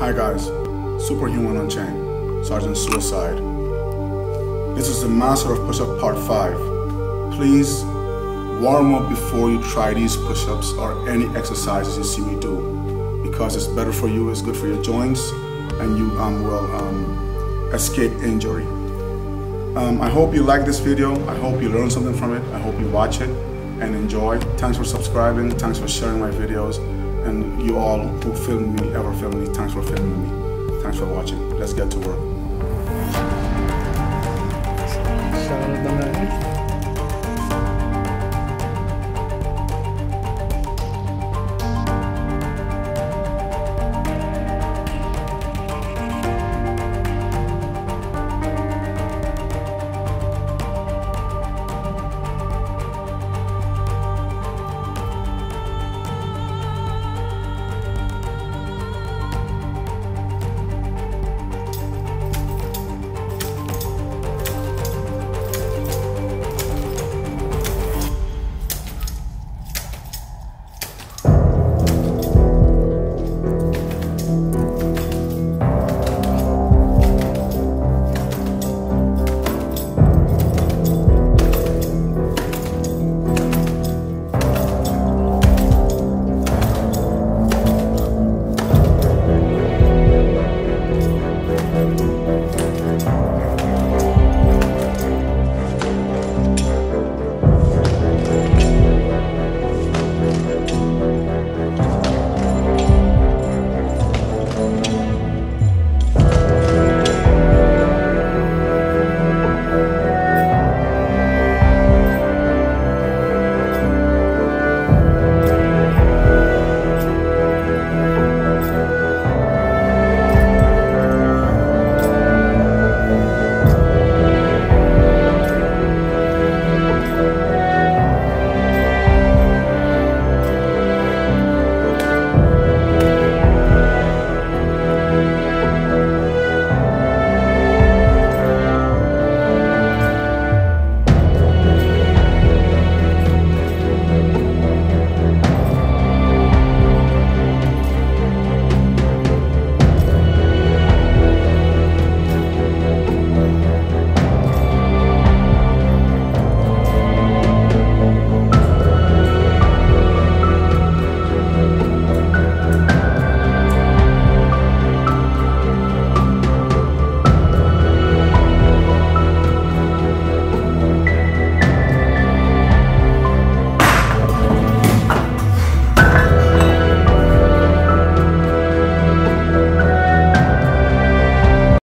Hi guys, Superhuman Unchained, Sergeant Suicide. This is the Master of Push-Up Part 5. Please warm up before you try these push-ups or any exercises you see me do, because it's better for you, it's good for your joints, and you will escape injury. I hope you like this video. I hope you learned something from it. I hope you watch it and enjoy. Thanks for subscribing. Thanks for sharing my videos. And you all who film me, ever film me, thanks for filming me. Thanks for watching. Let's get to work.